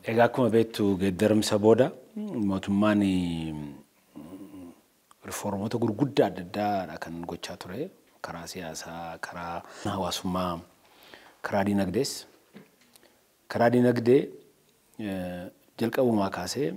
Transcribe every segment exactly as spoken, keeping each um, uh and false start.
Egaa akkuma beektu geeddaramsa booda mootummaan riformoota gurguddaa adda addaadha kan gochaa ture. Karaa siyaasaa, karaa hawaasummaa, karaa dinagdees. Karaa dinagdee jalqabumaa kaasee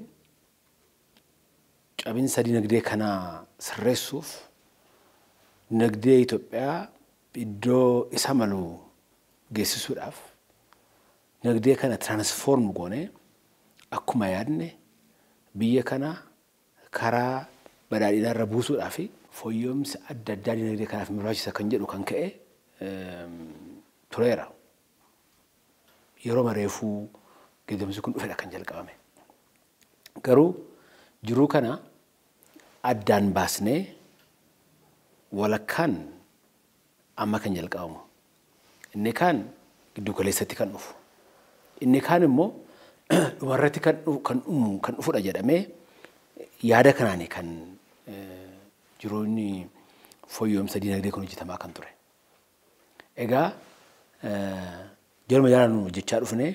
cabinsa dinagdee kana sirreessuuf dinagdee Itoophiyaa iddoo isa malu geessisuudhaaf dinagdee kana transform goone akkuma yaadne biyya kana karaa badhaadhinaa irra buusuudhaaf fooyya'umsa adda addaa dinagdee kanaaf barbaachisa kan jedhu kan ka'e tureera. Yeroo mareefuu geeddaramsi kun dhufedha kan jalqabame. Garuu jiruu kana addaan baasnee walakkaan amma kan jalqabamu. Inni kaan giddu galeessatti kan dhufu. Inni kaan immoo dhumarratti kan kan kan dhufudha jedhamee yaada kanaani kan jiruun fooyya'umsa dinagdee kun hojjetamaa kan ture. Egaa jarma jaalaan hojjechaa dhufnee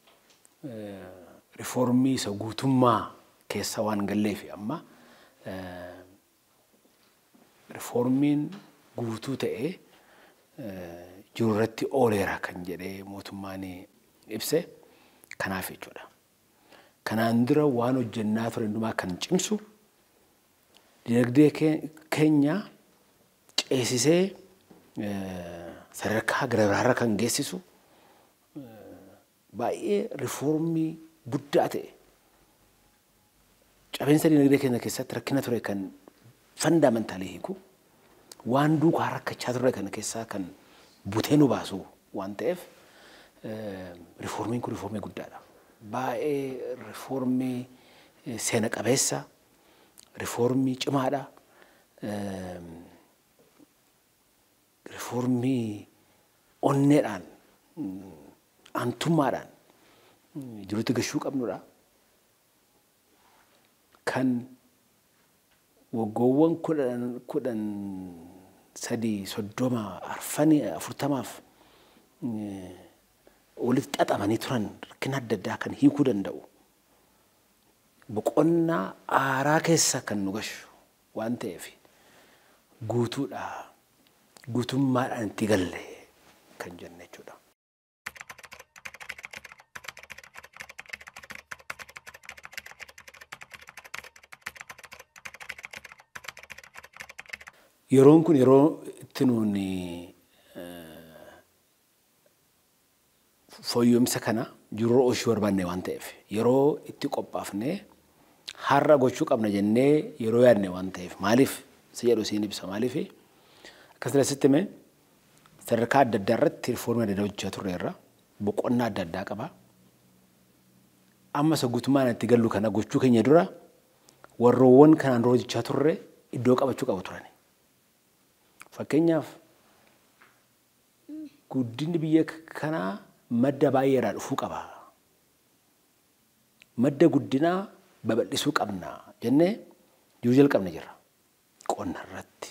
riformii isa guutummaa keessa waan galleef amma riformiin guutuu ta'ee jiru irratti ooleera kan jedhee mootummaan ibse kanaaf jechuudha. Kanaan dura waan hojjennaa ture hundumaa kan cimsu dinagdee keenya ceesisee sadarkaa gara biraarra kan geessisu baay'ee riformii guddaa ta'e. Cabinsa dinagdee keenya keessatti rakkina ture kan fundamentaalii hiiku waan duukaa rakkachaa ture kana keessaa kan butee nu baasu waan ta'eef riformiin kun riformii guddaadha. Baay'ee riformii seena qabeessa, riformii cimaadha, riformii onneedhaan, aantummaadhaan jirutti gashuu qabnudha. Kan waggoowwan kudhan kudhan sadii soddoma arfanii afurtamaaf walitti xaxamanii turan rakkina adda addaa kan hiikuu danda'u boqonnaa aaraa keessa kan nu gashu waan ta'eef guutuudha guutummaadhaan itti galle kan jenne jechuudha. Yeroon kun yeroo itti nuuni fooyya'umsa kana jiruu oshii barbaanne waan ta'eef yeroo itti qophaafnee har'a gochuu qabna jennee yeroo yaadne waan ta'eef maaliif si jedhu siin ibsa maaliif akkasumas sitti mee sadarkaa adda addaa irratti riformii adda addaa hojjechaa turreerra boqonnaa adda addaa qaba. Amma isa guutummaan itti gallu kana gochuu keenya dura warroowwan kanaan dura hojjechaa turre iddoo qabachuu qabu turan. Fakkeenyaaf guddinni biyya kanaa madda baay'eedhaa dhufuu qaba. Madda guddinaa babal'isuu qabna jennee jiru jalqabne jirra. Qonna irratti,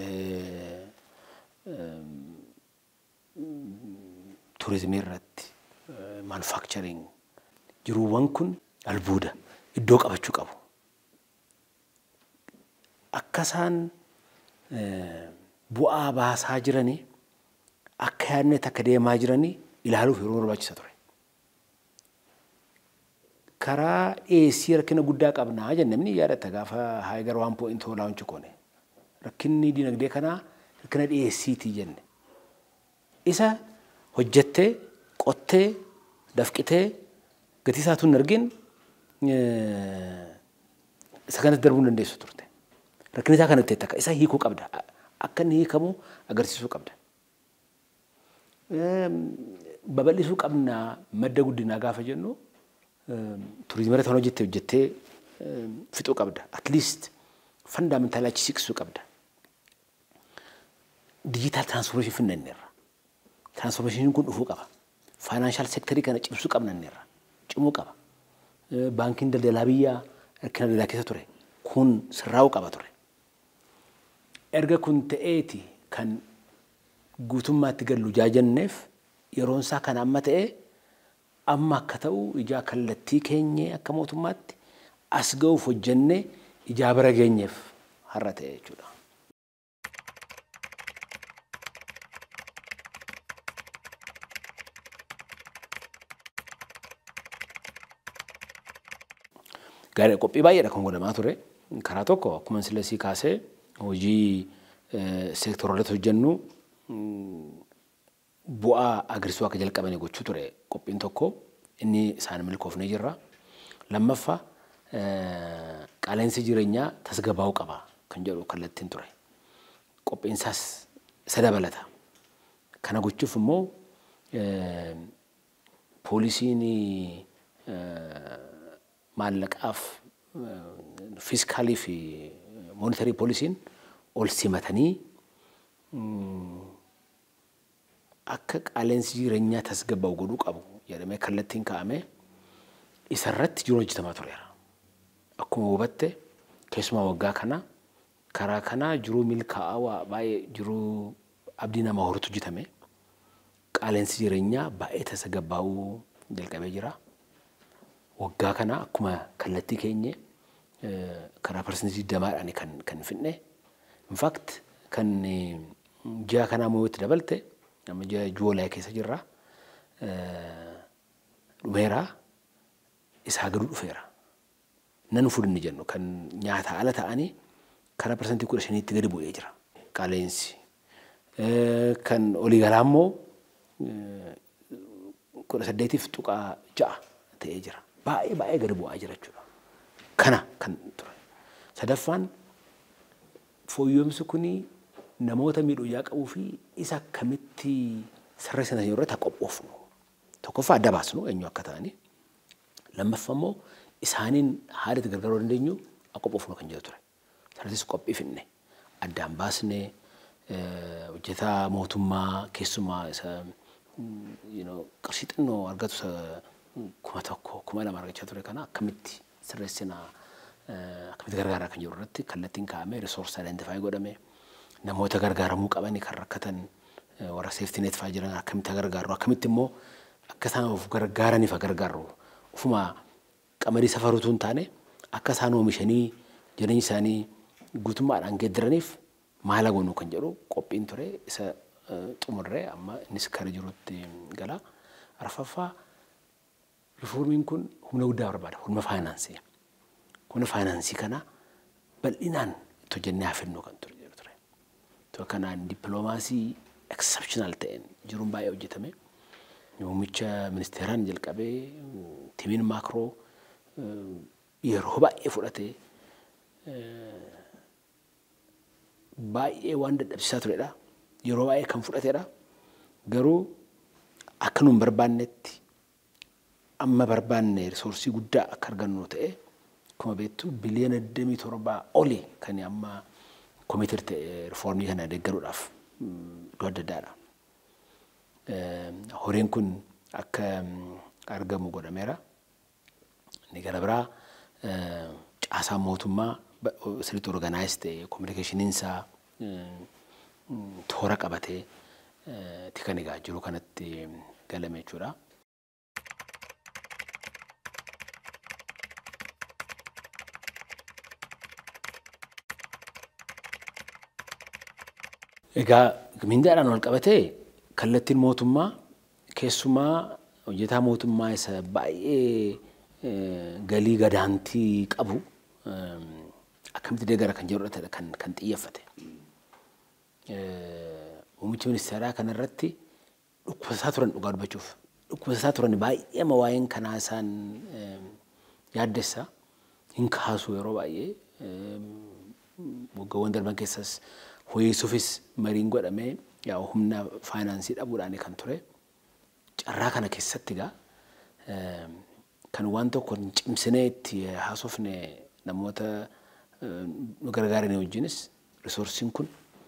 turizimii irratti, manufacturing jiruuwwan kun albuuda iddoo qabachuu qabu. Akka isaan bu'aa baasaa jiranii akka yaadne takka deemaa jiranii ilaaluuf yeroo barbaachisa ture. Karaa dhiyeessii rakkina guddaa qabnaa jennee ni yaadatta gaafa haayigar waan poo'intoo laawunchi koone. Rakkinni dinagdee kanaa rakkina dhiyeessiitii jenne. Isa hojjettee, qottee, dafqitee gatii isaatu hin argin isa kanatti darbuu hin dandeessu turte. Rakkinni isaa kanatti takka isa hiikuu qabda. Akka inni hiikamu agarsiisuu qabda. Babal'isuu qabna madda guddinaa gaafa jennu turizimii irratti hojjettee hojjettee fixuu qabda. At least fundamentaalii achi siqsuu qabda. Digital transformation finneerra. Transformation kun dhufuu qaba. Financial sector kana cimsuu qabna neerra. Cimuu qaba. Baankiin daldalaa biyyaa rakkina daldalaa keessa ture. Kun sirraa'uu qaba ture. Erga kun ta'eeti kan guutummaatti gallu jaajanneef yeroon isaa kan amma ta'e amma akka ta'u ijaa kallattii keenyee akka mootummaatti as ga'uuf hojjennee ijaa bira geenyeef har'a ta'e jechuudha. Gaarii qophii baay'eedha kan godhamaa ture. Karaa tokko akkuma sillasii kaasee hojii seektoroolee hojjennu bu'aa agarsiisuu akka jalqabanii gochuu ture. Qophiin tokko inni isaan milkoofnee jirra. Lammaffaa qaala'insi jireenyaa tasgabbaa'uu qaba kan jedhu kallattiin ture. Qophiin isaas isa dabalata. Kana gochuuf immoo poolisiin maallaqaaf fiiskaalii fi moonitarii poolisiin ol simatanii akka qaala'insi jireenyaa tasgabbaa'u godhuu qabu jedhamee kallattiin kaa'ame isarratti jiru hojjetamaa tureera. Akkuma hubatte keessumaa waggaa kana karaa kana jiru milkaa'aa baay'ee jiru abdii namaa horutu hojjetame. Qaala'insi jireenyaa baay'ee tasgabbaa'uu jalqabee jira. Waggaa kana akkuma kallattii keenya karaa parsantii digdamaadhaan kan kan finne. In fact kan ji'a kanaa moo'atti dabalte amma ji'a Juulaay keessa jirra. Dhumeera isaa gadu dhufeera. Nan fudhanni jennu kan nyaata ala ta'anii karaa parsantii kudha shaniitti gadi bu'ee jira. Qaala'insi kan olii galaa immoo kudha saddeetiif tuqaa ja'a ta'ee jira. Baay'ee baay'ee gadi bu'aa jira jechuudha. Kana kan ture. Sadaffaan fooyya'umsi kuni namoota miidhaa qabuu fi isa akkamitti sirreessina irratti qophoofnu. Tokkoffaa adda baasnu eenyu akka ta'ani. Lammaffaa immoo isaaniin haala itti gargaaruu dandeenyu qophoofnu kan jedhu ture. Sararris qophii finne addaan baasne hojjetaa mootummaa keessumaa isa qarshii xinnoo argatu kuma tokko kuma lama argachaa ture kana akkamitti sirreessina akkamitti gargaaraa kan jiru irratti kallattiin kaa'amee riisoorsi identifaayi godhame namoota gargaaramuu qabanii kan rakkatan warra seeftii neet fa'aa jiran akkamitti gargaaru akkamitti immoo akka isaan of gargaaraniif gargaaru ofuma qamadii safaruutu hin taane akka isaan oomishanii jireenya isaanii guutummaadhaan geeddaraniif maala goonuu kan jedhu qophiin ture isa xumurree amma innis kara jirutti gala. Arfaffaa riiformiin kun humna guddaa barbaada humna faayinaansii. Humna faayinaansii kana bal'inaan itti hojjennee hafennuu kan ture jedhu ture. Too kanaan dippiloomaasii exceptional ta'een jiruun baay'ee hojjetame. Muummicha ministeeraan jalqabee timiin maakroo yeroo baay'ee fudhatee baay'ee waan dadhabsiisaa turedha. Yeroo baay'ee kan fudhatedha. Garuu akka nuun barbaannetti amma barbaanne riisoorsii guddaa akka argannu ta'e akkuma beektu biliyoona digdamii torbaa oli kan amma komiitir ta'e riifoormii kana deeggaruudhaaf iddoo adda addaadha. Horiin kun akka argamu godhameera. Inni gara biraa caasaan mootummaa sirriitti orgaanaayis ta'e kominikeeshiniinsaa toora qabatee kan egaa jiru kanatti galame jechuudha. Egaa mindaadhaan wal qabatee kallattiin mootummaa keessumaa hojjetaa mootummaa isa baay'ee galii gadaantii qabu akkamitti deeggara kan jedhudha kan kan xiyyeeffate. Muummichi ministeeraa kanarratti dhukkubasaa turan dhugaa dubbachuuf dhukkubasaa turan baay'ee waa'een kanaa isaan yaaddessa hin kaasu yeroo baay'ee waggaawwan darban keessas ho'iisuufis mariin godhamee yaa humna faayinaansii dhabuudhaan kan ture. Carraa kana keessatti gaa kan waan tokko cimsinee itti haasofne namoota nu gargaaran wajjinis riisoorsiin kun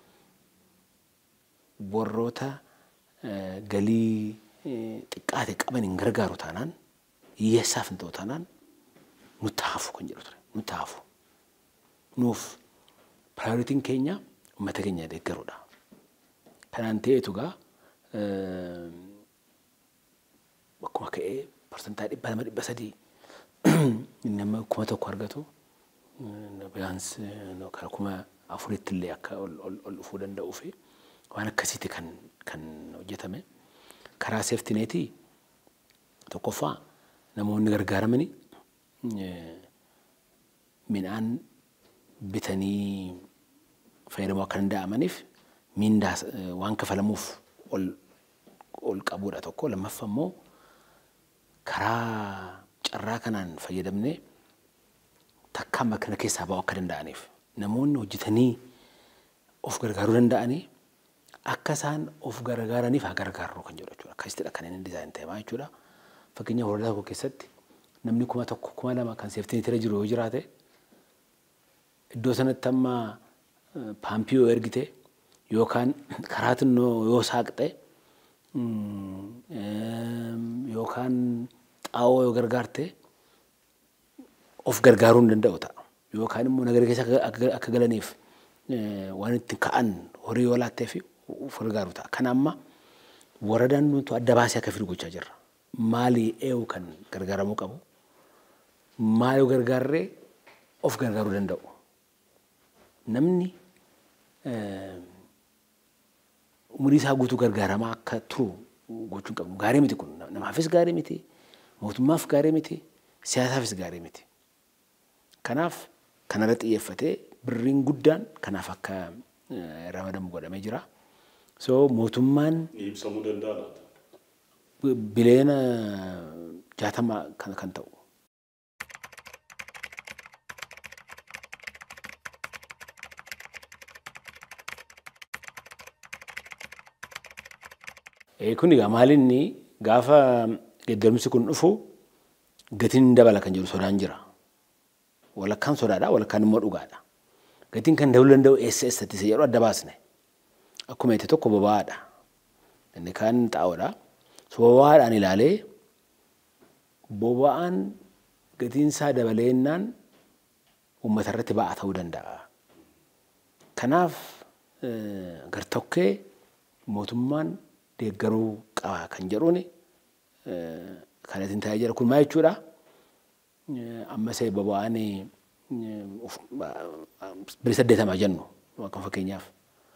warroota galii xiqqaate qaban hin gargaaru taanaan hiyyeessaaf hin ta'u taanaan nutti hafu kan jedhu ture nutti hafu. Nuuf piraayoritiin keenya uummata keenya deeggaruudha. Kanaan ta'eetu gaa akkuma ka'ee persentaa dhibba lama dhibba sadii nama kuma tokko argatu biyyaans kan kuma afuritti illee akka ol dhufuu danda'uu fi waan akkasiiti kan kan hojjetame karaa safety netii tokkoffaa namoonni gargaaramanii midhaan bitanii fayyadamuu akka danda'amaniif mindaa waan kafalamuuf ol ol qabuudha tokko lammaffaa immoo karaa carraa kanaan fayyadamnee takka makina keessaa ba'uu akka danda'aniif namoonni hojjetanii of gargaaruu danda'anii akka isaan of gargaaraniif haa gargaarru kan jedhu jechuudha. Akkasitidha kan inni dizaayinii ta'e jechuudha. Fakkeenyaaf waradaa tokko keessatti namni kuma tokko kuma lama kan seeftiin irra jiru yoo jiraate iddoo sanatti amma paampii yoo ergite yookaan karaa xinnoo yoo saaqxe yookaan xaawoo yoo gargaarte of gargaaruu hin danda'u ta'a. Yookaan immoo nagara keessa akka galaniif waan itti ka'an horii yoo laattee fi of gargaaru ta'a. Kana amma waradaan nuti adda baasee akka fidu gochaa jirra. Maali eewu kan gargaaramuu qabu? Maal yoo gargaarree of gargaaruu danda'u? Namni umurii isaa guutuu gargaaramaa akka turu gochuun qabu. Gaarii miti kun namaafis gaarii miti, mootummaaf gaarii miti, siyaasaafis gaarii miti. Kanaaf kanarra xiyyeeffatee birriin guddaan kanaaf akka ramadamu godhamee jira. So mootummaan ibsamuu danda'a. Bileena jaatama kan kan ta'u. Kun egaa maalinni gaafa geeddarumsi kun dhufu gatiin dabala kan jedhu sodaan jira. Walakkaan sodaadha, walakkaan immoo dhugaadha. Gatiin kan dabaluu danda'u eessa eessatti isa jedhu adda baasne. Akkuma itti tokko boba'aadha. Inni kaan xaa'oodha. So boba'aadhaan ilaalee boba'aan gatiin isaa dabaleennaan uummata irratti ba'aa ta'uu danda'a. Kanaaf gartokkee mootummaan deeggaruu qaba kan jedhuuni kan isin taa'ee jira kun maal jechuudha? Amma see boba'aan birrii saddeetamaa jennu akka fakkeenyaaf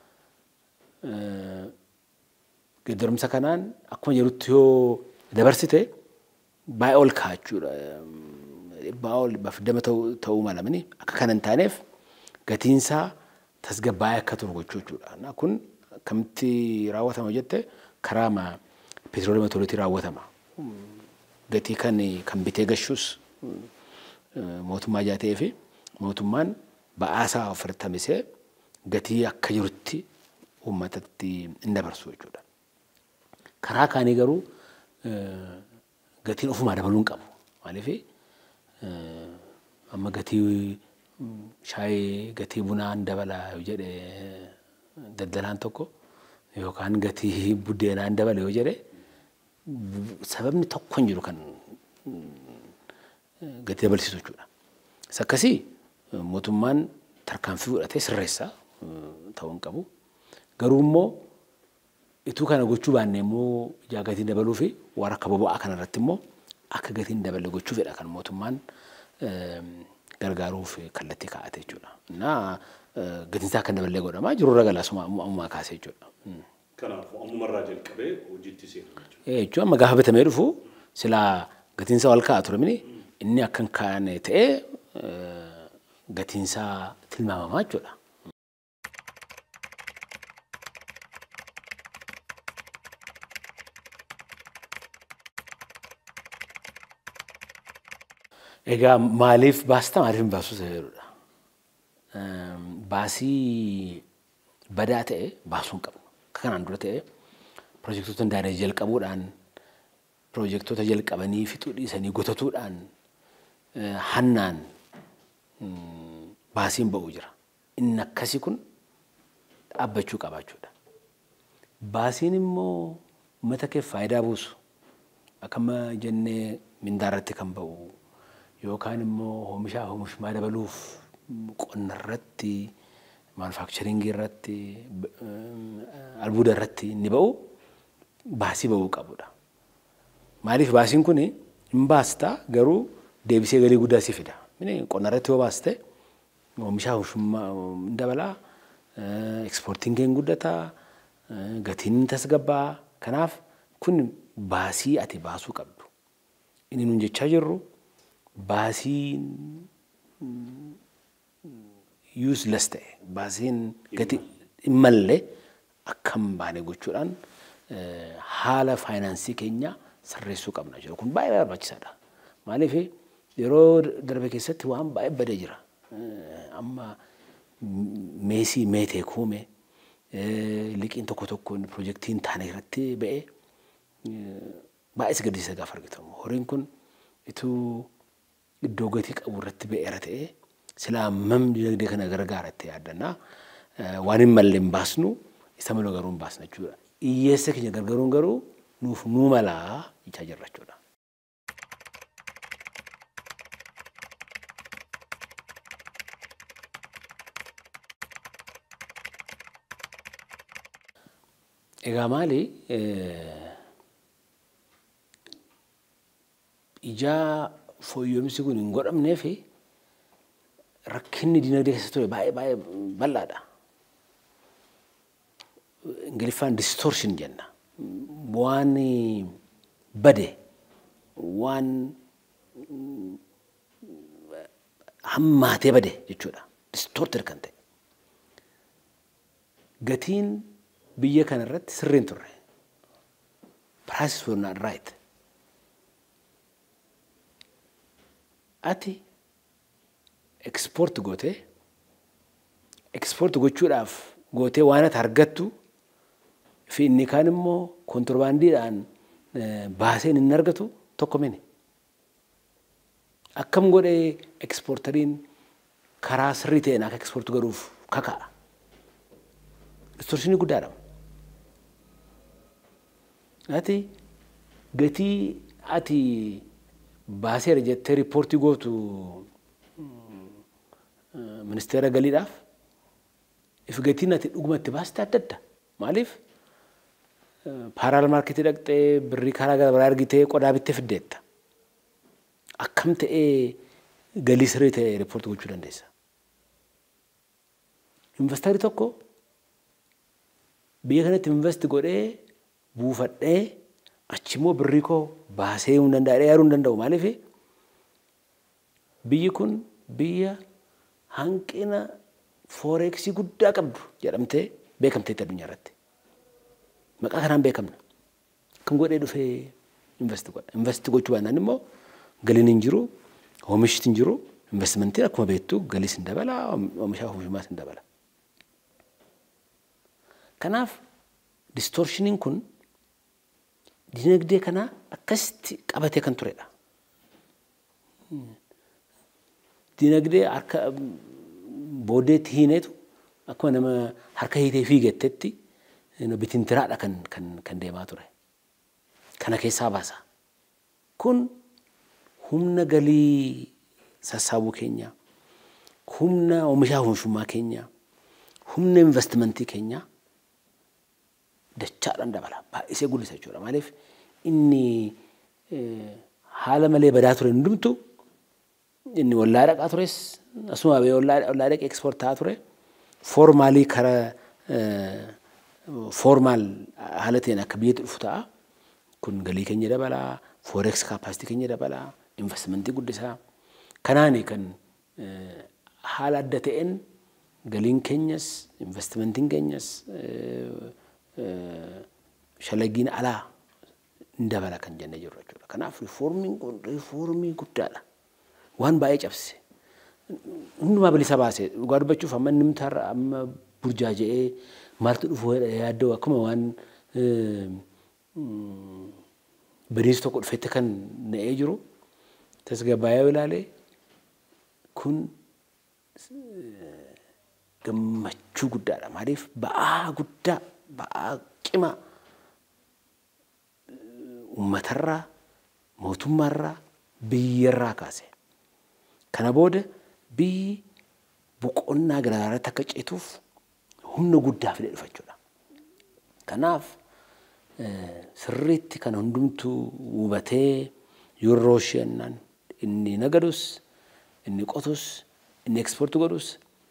geeddarumsa kanaan akkuma jirutti yoo dabarsite baay'ee ol ka'a jechuudha. Dhibbaa ol baafidama ta'uu mala mini akka kana hin taaneef gatiinsaa tasgabbaa'ee akka turu gochuu jechuudha. Kun akkamitti raawwatama jette karaa petroolii matooliitii raawwatama. Gatii kan kan bitee gashuus mootummaa jaatee fi mootummaan ba'aasaa ofirratti hambisee gatii akka jirutti uummatatti hin dabarsu jechuudha. Karaa kaanii garuu gatiin ofumaa dabaluu hin qabu. Maaliif amma gatii shaayii gatii bunaa dabala yoo jedhe daldalaan tokko yookaan gatii buddeenaa dabala yoo jedhe sababni tokko hin jiru kan gatii dabalsiisu jechuudha. Isa akkasii mootummaan tarkaanfii fudhatee sirreessa ta'uu hin qabu. Garuu immoo ituu kana gochuu baannee immoo ijaa gatiin dabaluu fi waan akka boba'aa kanarratti immoo akka gatiin daballe gochuu fedha kan mootummaan gargaaruuf kallattii kaa'ate jechuudha. Naa gatiin isaa kan daballee godhamaa jirurra galaasuma ammumaa kaasee jechuudha. Kanaafuu ammumarraa jalqabee hojiitti seena jechuudha. Jechuun amma gaafa bitamee dhufu silaa gatiin isaa ol kaa'aa ture mini inni akka hin kaa'ane ta'ee gatiin isaa tilmaamamaa jechuudha. Egaa maaliif baasta maaliif hin baasu seerudha. Baasii badaa ta'e baasuu hin qabnu. Akka kanaan dura ta'e piroojektota daandii jalqabuudhaan piroojektota jalqabanii fixuu dhiisanii gotatuudhaan hannaan baasiin ba'uu jira. Inni akkasii kun dhaabbachuu qaba jechuudha. Baasiin immoo uummata keef faayidaa buusu akkama jennee mindaarratti kan ba'u yookaan immoo oomishaa oomishummaa dabaluuf qonna irratti manufacturingii irratti albuuda irratti inni ba'u baasii ba'uu qabudha. Maaliif baasiin kun Imbasta garuu deebisee galii guddaa si fida. Inni qonna irratti yoo baaste oomisha oomishummaa dabala, ekspoortiin kee guddata, gatiin tasgabbaa. Kanaaf kun baasii ati baasuu qabdu. Inni nun jechaa jirru baasii useless ta'e, baasiin gati malee akkam baane gochuudhaan haala faayinaansii keenya sirreessuu qabna jedhu kun baay'ee barbaachisaadha. Maaliif yeroo darbe keessatti waan baay'ee badee jira. Amma meesii meetee kuume liqiin tokko tokko piroojeektiin taane irratti ba'ee baay'ee si gaddisiisa gaafa argitamu. Horiin kun ituu iddoo gatii qabu irratti ba'eera ta'ee silaa mam dinagdee kana gargaara itti yaaddanna. Waan hin malle hin baasnu isa malee garuu hin baasna jechuudha. Hiyyeessa keenya gargaaruun garuu nuuf nuu malaa jechaa jirra jechuudha. Egaa maali ijaa fooyya'insi kun hin godhamneef rakkinni dinagdee keessa ture baay'ee baay'ee bal'aadha. Ingiliffaan distortion jenna. Waan bade waan hammaatee bade jechuudha. Distorted kan ta'e. Gatiin biyya kana irratti sirriin turre. Prices were not right. Ati export gootee export gochuudhaaf gootee waan ati argattu fi inni kaan immoo kontirbaandiidhaan baaseen hin argatu tokko mini. Akkam godhee eksportariin karaa sirrii ta'een akka eksportu godhuuf kakaa'a. Distortionii guddaadha. Ati gatii ati baaseera jettee riippoortii gootu ministeera galiidhaaf if gatiin ati dhugumatti baaste adda adda. Maaliif paaraal maarketii dhaqxee birrii karaa gara biraa argitee qodaa bittee fiddeetta. Akkam ta'ee galii sirrii ta'e riippoortii gochuu dandeessa. Investari tokko biyya kanatti invest godhee buufadhee achimmoo birrii koo baasee hin danda'e yaaduu hin danda'u. Maaliif biyyi kun biyya hanqina fooreksii guddaa qabdu jedhamtee beekamteetti addunyaa irratti. Maqaa kanaan beekamna. Kan godhee dhufee invest godha. Invest gochuu baannaan immoo galiin hin jiru, oomishti hin jiru. Investmentiin akkuma beektu galiis hin dabala, oomishaa oomishumaas hin dabala. Kanaaf distortioniin kun dinagdee kana akkasitti qabatee kan turedha. Dinagdee harka boodeetti hiineetu akkuma nama harka hiitee fiigettetti bitintiraadha kan kan kan deemaa ture. Kana keessaa baasa. Kun humna galii sassaabuu keenya, humna oomishaa oomishummaa keenya, humna investmentii keenya dachaadhaan dabala. Baay'isee guddisa jechuudha. Maaliif inni haala malee badaa ture hundumtu inni wallaa dhaqaa tures asuma bee wallaa dhaqee ekspoort ta'aa ture. Foormaalii karaa formaal haala ta'een akka biyya dhufu ta'a. Kun galii keenya dabala, forex capacity keenya dabala, investmentii guddisaa. Kanaani kan haala adda ta'een galiin keenyas, investmentiin keenyas shalagiin alaa dabala kan jennee jirru jechuudha. Kanaaf riifoormiin kun riifoormii guddaadha. Waan baay'ee cabse. Hundumaa bilisa baase dhugaa dubbachuuf amma nimtarra amma burjaaja'ee maaltu dhufu yaaddoo akkuma waan bariis tokko dhufetti kan na'ee jiru tasgabbaa'ee ilaalee kun gammachuu guddaadha. Maaliif ba'aa guddaa ba'aa cimaa uummatarraa mootummaarraa biyyarraa kaase. Kana booda biyyi boqonnaa garaagaraa akka ceetuuf humna guddaa fidee dhufa jechuudha. Kanaaf sirriitti kan hundumtuu hubatee yuurrooshiyannan inni nagadus inni qotus inni ekspoortu godhus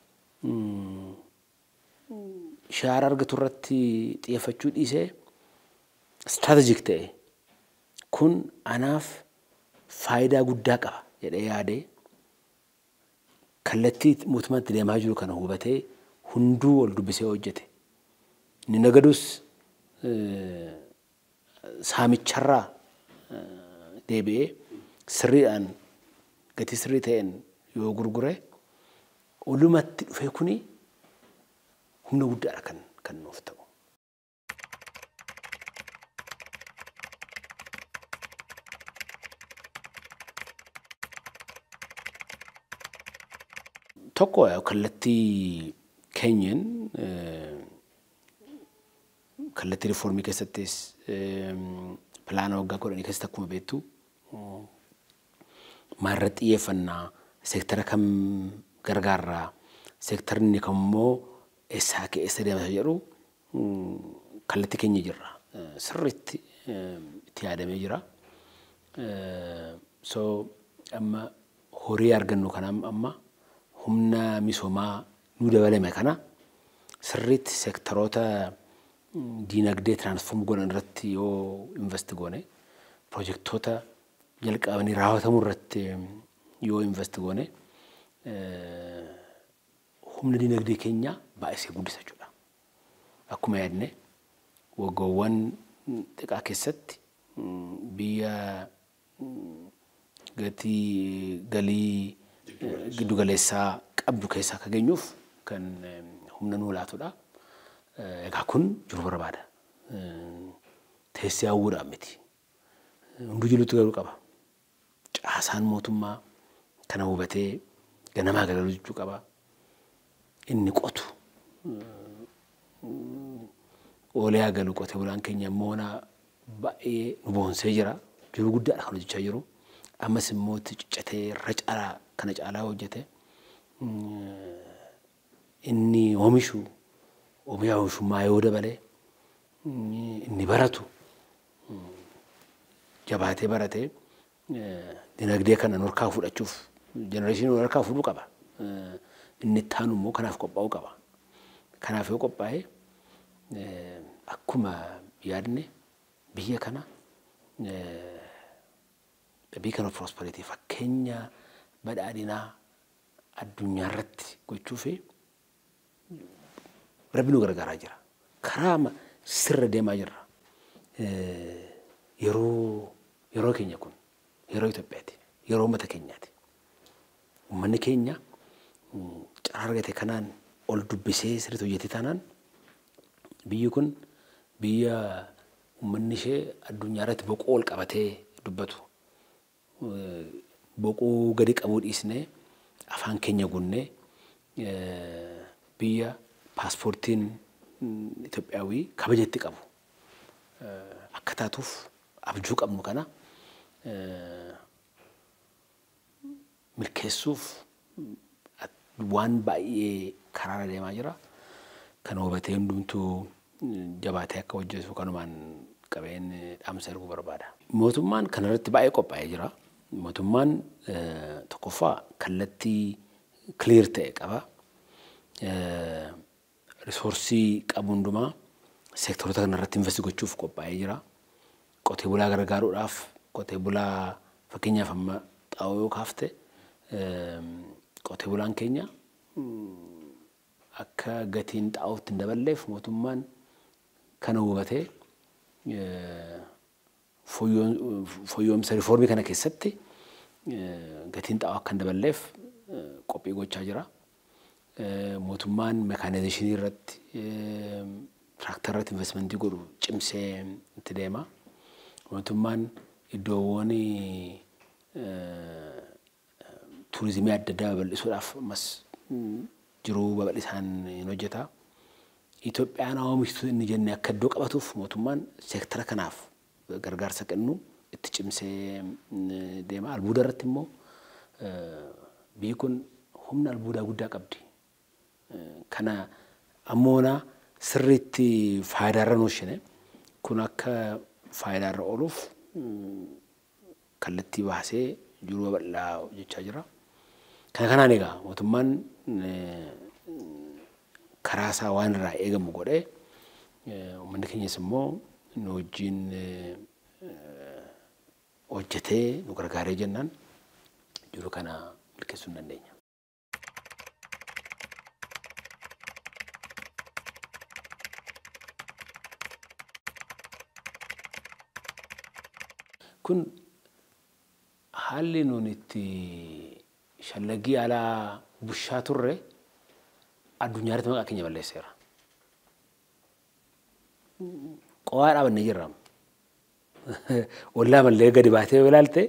shaara argatu irratti xiyyeeffachuu dhiisee strategic ta'e kun anaaf faayidaa guddaa qaba jedhee yaadee kallattii mootummaatti deemaa jiru kana hubatee hunduu wal dubbisee hojjete. Inni nagadus saamicharraa deebi'ee sirriidhaan gatii sirrii ta'een yoo gurgure olumatti dhufee kuni humna guddaadha kan kan nuuf ta'u. Tokko kallattii keenyan kallattii riifoormii keessattis pilaana waggaa kudhanii keessatti akkuma beektu maarratti xiyyeeffannaa seektara kam gargaarraa seektarni kammoo eessaa keessa deemasa jedhu kallattii keenya jirra sirriitti itti yaadamee jira. So amma horii argannu kana amma humna misoomaa nu dabalame kana sirriitti seektaroota diinagdee transform godhan irratti yoo invest goone projektoota jalqabanii raawwatamuu irratti yoo invest goone humna diinagdee keenya baay'isee guddisa jechuudha. Akkuma yaadne waggoowwan xiqqaa keessatti biyya gatii galii giddu galeessaa qabdu keessaa akka geenyuuf kan humna nuu laatudha. Egaa kun jiru barbaada. Teessee hawwuudhaan miti. Hunduu jilutti garuu qaba. Caasaan mootummaa kana hubatee ganamaa galaluu jechuu qaba. Inni qotu oolee agalu qotee bulaan keenya moona baay'ee nu boonsee jira. Jiru guddaadha kan hojjechaa jiru. Ammas immoo ciccatee irra caalaa kana caalaa hojjete. Inni oomishu oomisha oomishummaa yoo dabale inni baratu jabaatee baratee dinagdee kana norkaa fudhachuuf jenereeshinii norkaa fudhuu qaba. Inni taanu immoo kanaaf qophaa'uu qaba. Kanaaf yoo qophaa'e akkuma yaadne biyya kana beacon of prosperity fakkeenya badhaadhinaa addunyaa irratti gochuuf rabbi nu gargaaraa jira. Karaa sirra deemaa jirra. Yeroo yeroo keenya kun yeroo Itoophiyaati. Yeroo uummata keenyaati. Uummanni keenya carraa argate kanaan ol dubbisee sirriitti hojjetee taanaan biyyi kun biyya uummanni ishee addunyaa irratti boqoo ol qabatee dubbatu. Boqoo gadi qabuu dhiisnee afaan keenya gunnee biyya paaspoortiin Itoophiyaawii kabajatti qabu akka taatuuf abjuu qabnu kana milkeessuuf waan baay'ee karaa deemaa jira. Kana hubatee hundumtuu jabaatee akka hojjetu kanumaan qabeen dhaamsa erguu barbaada. Mootummaan kanarratti baay'ee qophaa'ee jira. Mootummaan tokkoffaa kallattii clear ta'e qaba. Risoorsii qabu hundumaa seektaroota kanarratti invest gochuuf qophaa'ee jira. Qotee bulaa gargaaruudhaaf qotee bulaa fakkeenyaaf amma xaa'oo yoo kaafte qotee bulaan keenya akka gatiin xaa'ootti hin daballeef mootummaan kana hubatee fooyya'umsa riifoormii kana keessatti gatiin xaa'oo akka hin daballeef qophii gochaa jira. Mootummaan meekaanaayizeshinii irratti tiraaktarii irratti investmentii godhu cimsee itti deema. Mootummaan iddoowwan turizimii adda addaa babal'isuudhaaf ammas jiruu babal'isaan hin hojjeta. Itoophiyaan oomishtuu inni jennee akka iddoo qabatuuf mootummaan seektara kanaaf gargaarsa kennu itti cimsee deema. Albuuda irratti immoo biyyi kun humna albuudaa guddaa qabdi. Kana ammoona sirriitti faayidaarra nuushine kun akka faayidaarra ooluuf kallattii baasee jiruu bal'aa hojjechaa jira. Kana kanaan egaa mootummaan karaa isaa waan irraa eegamu godhee uummanni keenyas immoo nu wajjin hojjetee nu gargaaree jennaan jiruu kana milkeessuu hin dandeenya. Kun haalli nuun itti shallagii alaa bushaa turre addunyaarratti maqaa keenya balleesseera. Qowaa dhaabannee jirra. Ollaa mallee gadi baatee yoo ilaalte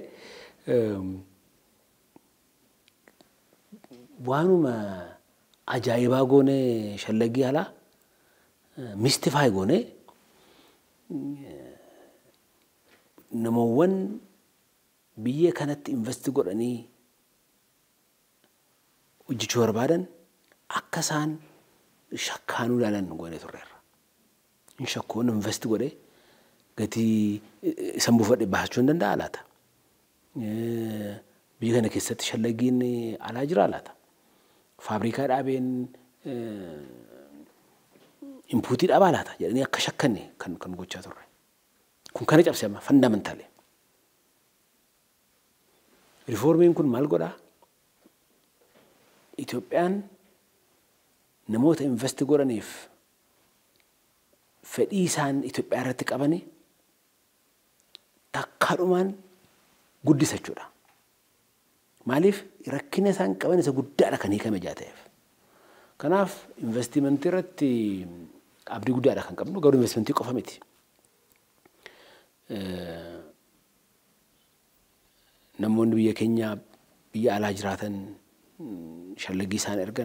waanuma ajaa'ibaa goonee shallagii alaa mistifaay goonee namoowwan biyya kanatti investi godhanii hojjechuu barbaadan akka isaan shakkaanuu ilaalan goonee turreerra. Inni shakkuun investi godhee gatii isan buufadhe baasachuu hin danda'a laata? Biyya kana keessatti shallagiin alaa jira laata? Faabrikaa dhaabeen inpuutii dhabaa laata jedhanii akka shakkanne kan kan gochaa turre. Kun kana cabsee amma fundamentally. Riformiin kun maal godhaa? Itoophiyaan namoota investi godhaniif fedhii isaan Itoophiyaa irratti qabanii takkaadhumaan guddisa jechuudha. Maaliif rakkina isaan qaban isa guddaadha kan hiikame jaateef. Kanaaf investimentii irratti abdii guddaadha kan qabnu garuu investimentii qofa miti. Namoonni biyya keenya biyya alaa jiraatan shallagii isaan ergan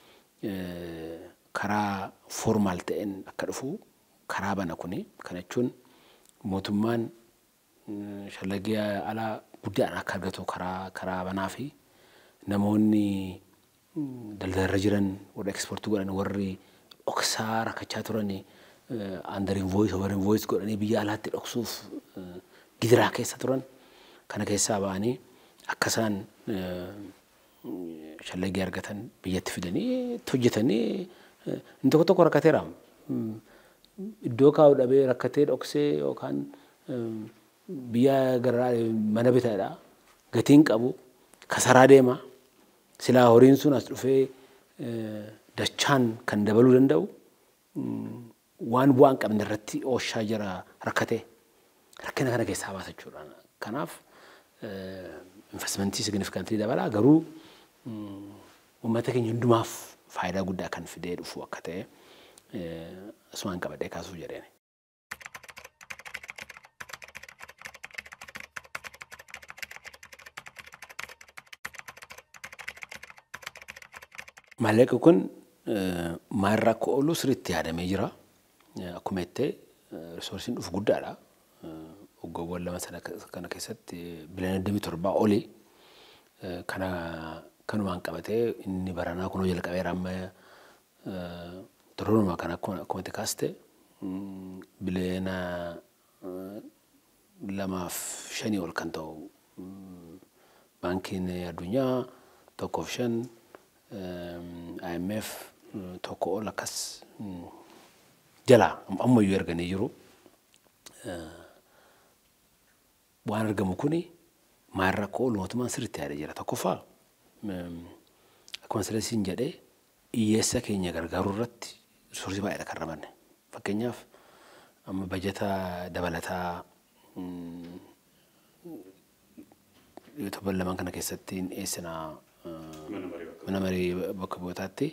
karaa formaal ta'een akka dhufu karaa bana kuni kana jechuun mootummaan shallagii alaa guddaan akka argatu karaa karaa banaa fi namoonni daldalarra jiran warra ekspoortii godhan warri dhoksaa rakkachaa turan under invoice over invoice godhanii biyya alaatti dhoksuuf gidiraa keessa turan kana keessaa ba'anii akka isaan shallagii argatan biyyatti fidanii hojjetanii inni tokko tokko rakkateera. Iddoo kaa'u dhabee rakkatee dhoksee yookaan biyya garaa mana bitaadha gatiin qabu kasaraa deema silaa horiin sun as dhufee dachaan kan dabaluu danda'u waan bu'aan qabne irratti ooshaa jira rakkatee rakkina kana keessaa baasa jechuudha. Kanaaf investmentii significantly dabalaa garuu uummata keenya hundumaaf faayidaa guddaa kan fidee dhufu akka ta'e asumaan qabadhee kaasuu jedheen. Maallaqi kun maarraa akka oolu sirriitti yaadamee jira. Akkuma jettee risoorsiin dhufu guddaadha. Waggoowwan lama sana kana keessatti biliyoona digdamii torbaa olii kana kanumaan qabatee inni baranaa kunoo jalqabeera amma tororuma kana akkuma itti kaaste biliyoona lamaaf shanii ol kan ta'u baankiin addunyaa tokkoof shan I M F tokko ol akkas jalaa ammayyuu erganii jiru. Waan argamu kuni maarraa akka oolu mootummaan sirriitti yaadee jira. Tokkoffaa akkuma sirreessiin jedhee hiyyeessa keenya gargaaruu irratti risoorsii baay'eedha kan ramanne. Fakkeenyaaf amma bajeta dabalataa Itoophiyaa lamaan kana keessatti dhiyeessinaa mana marii bakka bu'ootaatti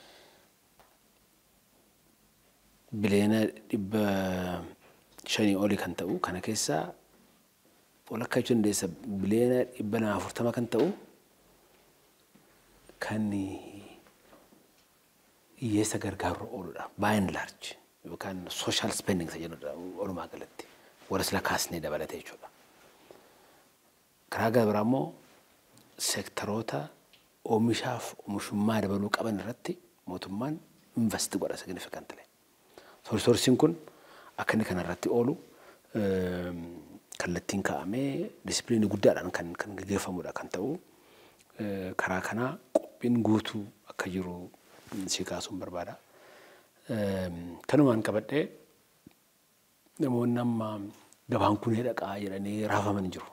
biliyoona dhibba shanii olii kan ta'u kana keessaa walakkaa jechuun dandeessa biliyoona dhibba lama afurtama kan ta'u kan hiyyeessa gargaaru ooludha. By and large yookaan social spending isa jedhudha walumaa galatti warra sila kaasnee dabalatee jechuudha. Karaa gara biraa immoo seektaroota oomishaaf oomishummaa dabaluu qaban irratti mootummaan investi godha significantly. Risoorsiin kun akka inni kana irratti oolu kallattiin kaa'amee disipiliinii guddaadhaan kan kan gaggeeffamudha kan ta'u karaa kanaa qophiin guutuu akka jiru si kaasuun barbaada. Kanumaan qabadhee namoonni amma gabaan kun hedhaqaa jedhanii raafaman jiru.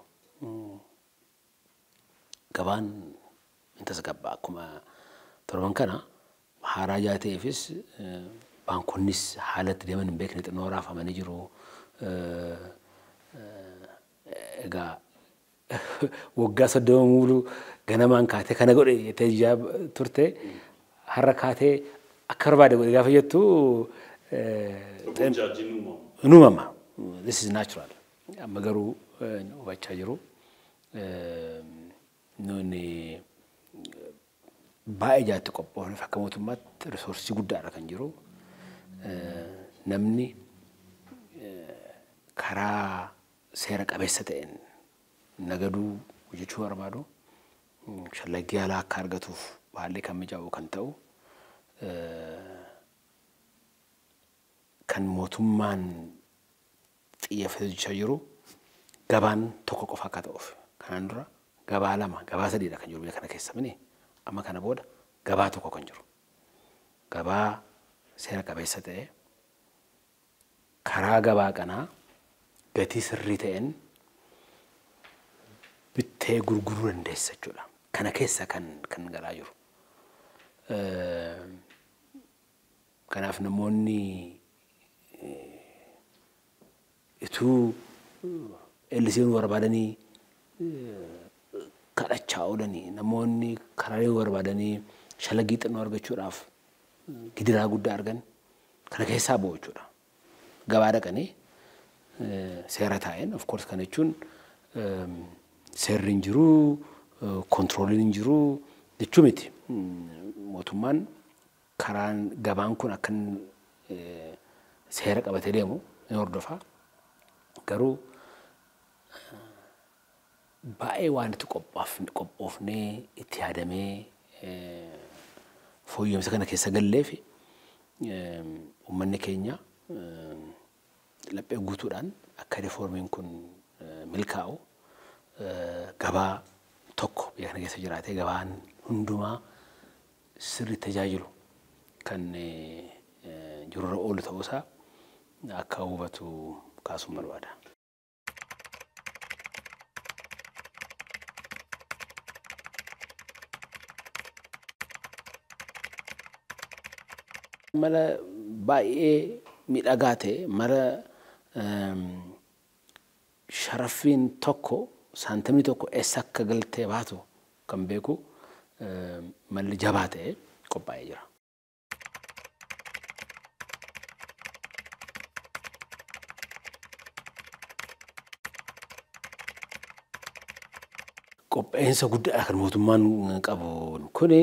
Gabaan intas gabbaa akkuma torban kana haaraa jaateefis baankonnis haalatti deeman hin beekne xinnoo raafamanii jiru. Egaa waggaa soddoma muulu ganamaan kaatee kana godhe jettee ijaa turte har'a kaatee akka barbaade godhe gaafa jettu nuumama. This is natural. Amma garuu hubachaa jiru. Nuni baay'ee jaatti qophoofne akka mootummaatti risoorsii guddaadha kan jiru. Namni karaa seera qabeessa ta'een nagaduu hojjechuu barbaadu shallagii alaa akka argatuuf haalli kan mijaa'u kan ta'u kan mootummaan xiyyeeffatee hojjechaa jiru gabaan tokko qofa akka ta'uuf kanaan dura gabaa lama gabaa sadiidha kan jiru biyya kana keessa mini amma kana booda gabaa tokko kan jiru gabaa seera qabeessa ta'e karaa gabaa kanaa gatii sirrii ta'een bittee gurguruu dandeessa jechuudha. Kana keessa kan kan galaa jiru. Kanaaf namoonni ituu ellisiin barbaadanii kadhachaa oolanii namoonni karaalee barbaadanii shallagii xinnoo argachuudhaaf gidiraa guddaa argan kana keessaa ba'u jechuudha. Gabaa dhaqanii seera taa'een of course kan jechuun seerri hin jiru kontirooliin hin jiru jechuu miti. Mootummaan karaan gabaan kun akka seera qabatee deemu ni hordofa. Garuu baay'ee waan itti qophoofnee itti yaadamee fooyya'insa kana keessa galleef uummanni keenya laphee guutuudhaan akka riiformiin kun milkaa'u gabaa tokko biyya kana keessa jiraatee gabaan hundumaa sirri tajaajilu kan jirurra oolu ta'uusaa akka hubatu kaasuun barbaada. Mala baay'ee miidhagaa ta'e mala sharaffiin tokko saantimni tokko eessa akka galtee baatu kan beeku malli jabaa ta'e qophaa'ee jira. Qophaa'insa guddaa kan mootummaan qabu kuni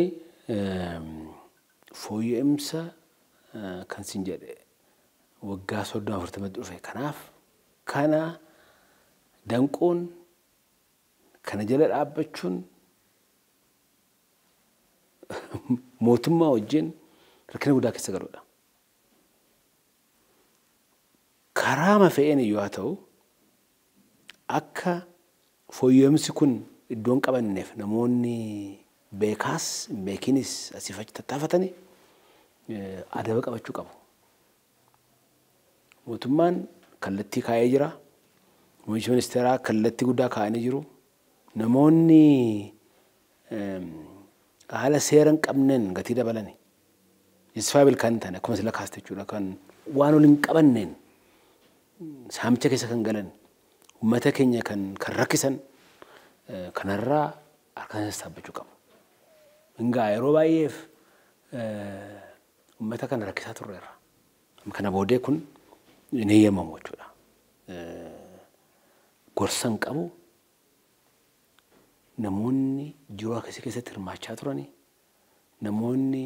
fooyya'insa kan sin jedhe waggaa soddoma afurtamatti dhufe kanaaf kana danquun kana jala dhaabbachuun mootummaa wajjin rakkina guddaa keessa galuudha. Karaa mafe'een iyyuu haa ta'u akka fooyya'insi kun iddoon qabanneef namoonni beekaas beekinis asii fachi tattaafatanii adaba qabachuu qabu. Mootummaan kallattii kaa'ee jira. Muummichi ministeeraa kallattii guddaa kaa'anii jiru. Namoonni haala seera hin qabneen gatii dabalanii justifiable kan ta'an akkuma sila kaaste jechuudha kan waan ol hin qabanneen saamicha keessa kan galan uummata keenya kan kan rakkisan kanarraa harka isaanii dhaabbachuu qabu. Egaa yeroo baay'eef uummata kana rakkisaa turreerra. Kana boodee kun hin eeyyamamu jechuudha. Gorsan qabu namoonni jiruu akkasii keessatti hirmaachaa turanii namoonni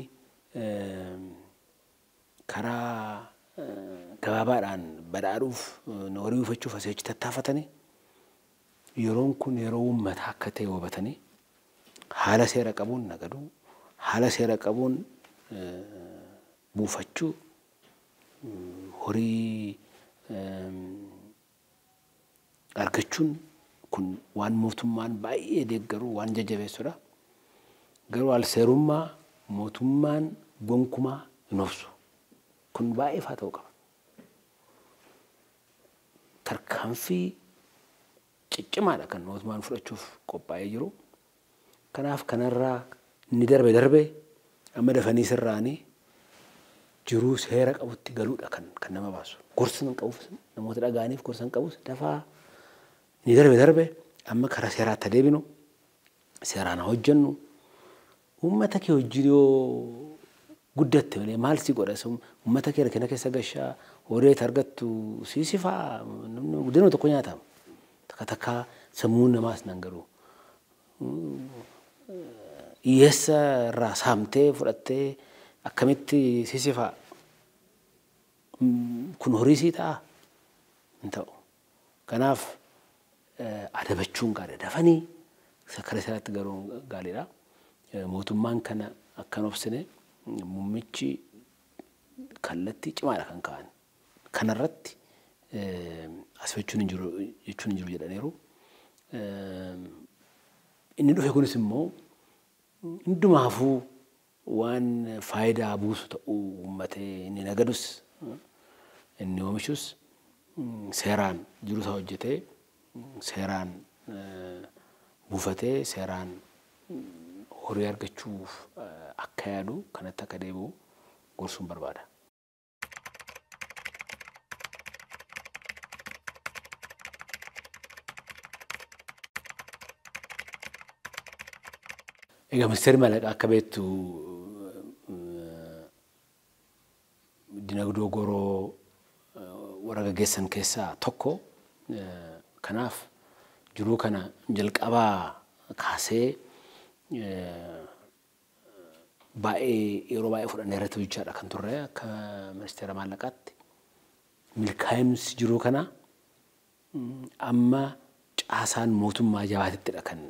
karaa gabaabaadhaan badhaadhuuf horii buufachuuf asii achi tattaafatanii yeroon kun yeroo uummataa akka ta'e hubatanii haala seera qabuun nagaduu haala seera qabuun buufachuu horii argachuun kun waan mootummaan baay'ee deeggaru waan jajjabeessudha. Garuu al seerummaa mootummaan gonkumaa hin obsu. Kun baay'ee faa ta'uu qaba. Tarkaanfii ciccimaadha kan mootummaan fudhachuuf qophaa'ee jiru. Kanaaf kanarraa inni darbe darbe amma dafanii sirraanii jiruu seera qabutti galuudha kan kan nama baasu. Gorsan qabus namoota dhagaaniif gorsan qabus dafaa inni darbe darbe amma karaa seeraatti adeeminu seeraan hojjennu uummata kee wajjin yoo guddatte malee maal si godha uummata kee rakkina keessa gashaa horii argattu siisifaa guddinoo tokko nyaatamu takka takka sammuun namaas nan garuu hiyyeessa irraa saamtee fudhattee akkamitti siisifaa kun horii sii ta'a hin ta'u. Kanaaf adabachuun gaariidha. Dafanii karaa seeraatti galuun gaariidha. Mootummaan kana akkan obsine muummichi kallattii cimaadha kan ka'an. Kanarratti asfachuun hin jiru jechuun hin jiru jedhaniiru. Inni dhufe kunis immoo hundumaafuu waan faayidaa buusu ta'uu uummatee inni nagadus inni oomishus seeraan jiru isaa hojjetee seeraan buufatee seeraan horii argachuuf akka yaadu kanatti akka deebi'u gorsuun barbaada. Egaa ministeerri maallaqaa akka beektu dinagdee goroo warra gaggeessan keessaa tokko. Kanaaf jiruu kana jalqabaa kaasee baay'ee yeroo baay'ee fudhannee irratti hojjechaadha kan turre akka ministeera maallaqaatti. Milkaa'insi jiruu kana amma caasaan mootummaa jabaatettidha kan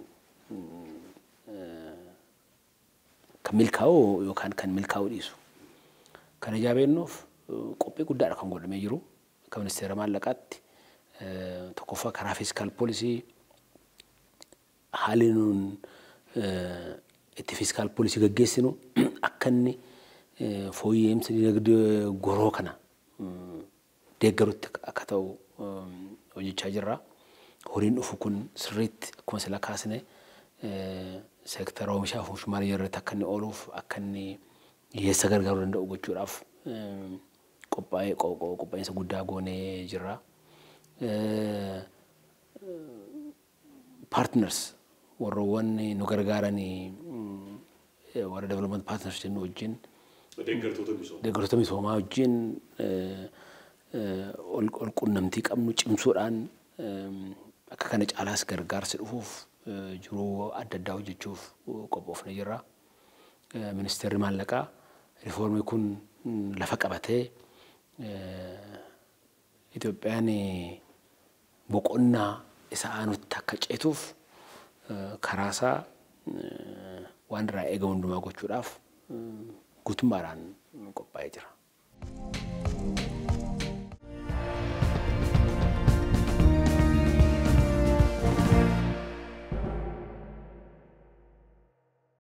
kan milkaa'u yookaan kan milkaa'uu dhiisu. Kana jabeennuuf qophii guddaadha kan godhamee jiru akka ministeera maallaqaatti. Tokkoffaa karaa fiiskaal poolisii haalli nuun itti fiiskaal poolisii gaggeessinu akka inni fooyya'insa dinagdee goroo kana deeggarutti akka ta'u hojjechaa jirra. Horiin dhufu kun sirriitti akkuma sila kaasne seektara oomishaa fi oomishtummaa irratti akka inni ooluuf akka inni hiyyeessa gargaaruu danda'u gochuudhaaf qophaa'ee qophaa'insa guddaa goonee jirra. Partners warroowwan nu gargaaranii warra development partners jennu wajjin deeggartoota misoomaa wajjin ol qunnamtii qabnu cimsuudhaan akka kana caalaas gargaarsi dhufuuf jiruu adda addaa hojjechuuf qophoofne jirra. Ministeerri maallaqaa riifoormii kun lafa qabatee Itoophiyaan boqonnaa isa aanutti akka ceetuuf karaasaa waan irraa eegamu hundumaa gochuudhaaf guutummaadhaan qophaa'ee jira.